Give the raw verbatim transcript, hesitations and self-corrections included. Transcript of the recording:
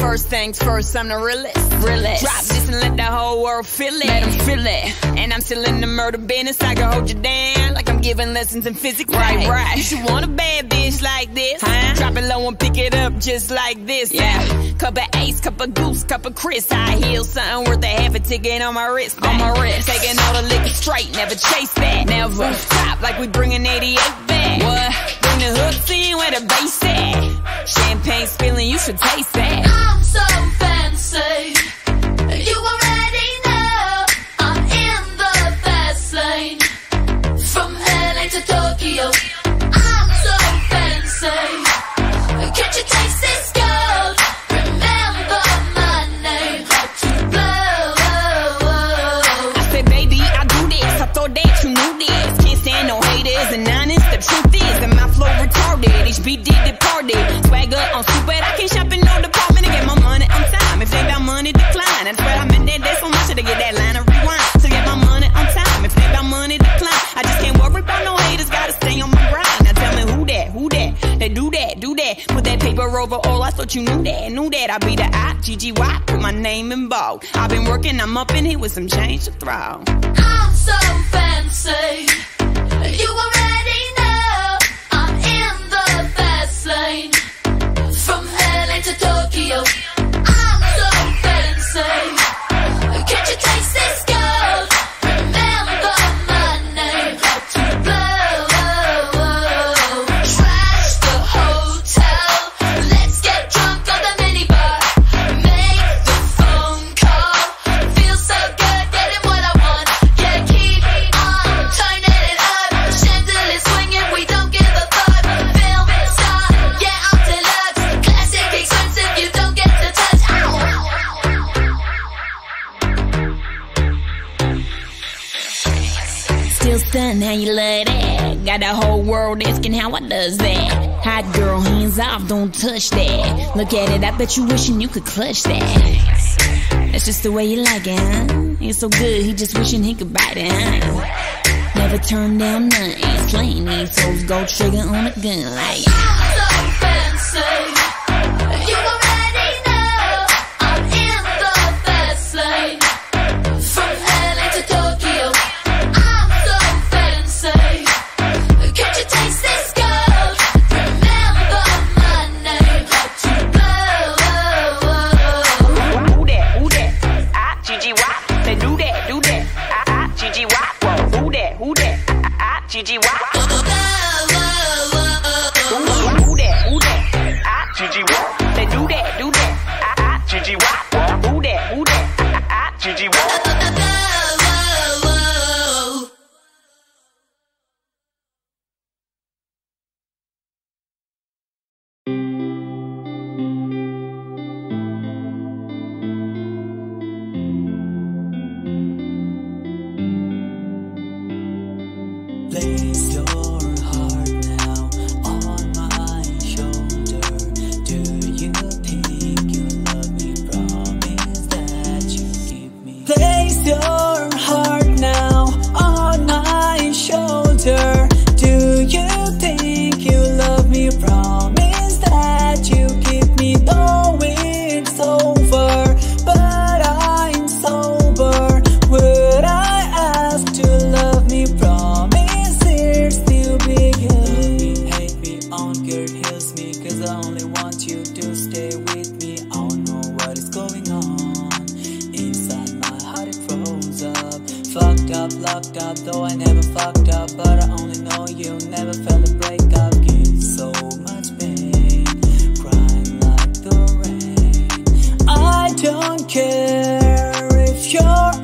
First things first, I'm the realest. realest. Drop this and let the whole world feel it. Let them feel it. And I'm still in the murder business. I can hold you down like I'm giving lessons in physics. Right, right. You should want a bad bitch like this. Huh? Drop it low and pick it up just like this. Yeah. Cup of ace, cup of goose, cup of Chris. I heal something worth a half a ticket on my wrist. On my wrist. Taking all the liquor straight, never chase that. Never stop like we bringing eighty-eight back. What? Bring the hooks in where the bass at. Champagne spilling, you should taste that. I'm so fancy. You already know I'm in the fast lane. From L A to Tokyo, I'm so fancy. Can't you taste this gold? Remember my name, hot to blow. I said, baby, I do this. I thought that you knew this. Can't stand no haters and honest. The truth is that my flow retarded. H B did departed. Swagger on stupid. I can't shop in no department to get my money on time. If they got money, decline. That's where I'm in that day so much to get that line of rewind. To get my money on time. If they got money, decline. I just can't worry about no haters. Gotta stay on my grind. Now tell me who that, who that? They do that, do that. Put that paper over all. I thought you knew that, knew that. I be the I, G G Y. Put my name in bold. I've been working, I'm up in here with some change to throw. I'm so fancy. You already know I'm in the fast lane. From L A to Tokyo, I'm so fancy. Can't you taste this gold? Remember my name, hot to blow. Trash the hotel. Let's get drunk on the minibar. Make the phone call. Feel so good getting what I want. Yeah, keep on turning it up. Chandelier swinging, we don't give a fuck. Film star, yeah, I'm deluxe. Classic expensive, you don't get to touch. Ow. Still stunned how you love that. Got the whole world asking how I does that. Hot girl, hands off, don't touch that. Look at it, I bet you wishing you could clutch that. That's just the way you like it, huh? It's so good, he just wishing he could bite it, huh? Never turn down nothing. Slaying these souls, go trigger on a gun like. I'm so fancy. You already know I'm in the fast lane. From L A to Tokyo, I'm so fancy. Can't you taste this gold? Remember my name, hot to blow. Who that, who that? I, G G Y. They do that, do that. I, I, G G Y. Whoa, who that, who that? I, I, G G Y. Who that, who that? I, G G Y. They do that, do that. I, I, G G Y. Who that, who that? I, I, G G Y. Place your heart now on my shoulder. Do you think you love me? Promise that you give me. Place your heart now on my shoulder. Do you think you love me? Promise that you give me. Though it's over, but I'm sober. Would I ask to love me? Promise. Still begin. Love me, hate me, on care, heals me. Cause I only want you to stay with me. I don't know what is going on. Inside my heart it froze up. Fucked up, locked up, though I never fucked up. But I only know you never felt a breakup. Gives so much pain, crying like the rain. I don't care if you're